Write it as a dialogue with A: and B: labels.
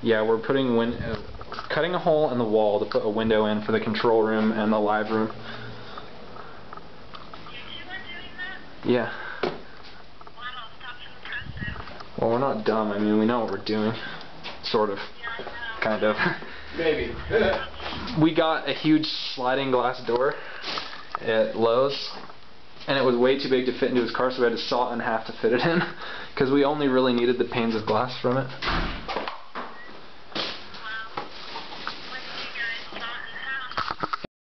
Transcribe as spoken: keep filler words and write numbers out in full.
A: Yeah, we're putting win uh, cutting a hole in the wall to put a window in for the control room and the live room.
B: You two are doing that?
A: Yeah.
B: Wow, that's impressive.
A: Well, we're not dumb. I mean, we know what we're doing. Sort of.
B: Yeah, I know.
A: Kind of.
C: Maybe.
A: We got a huge sliding glass door at Lowe's, and it was way too big to fit into his car, so we had to saw it in half to fit it in, because we only really needed the panes of glass from it.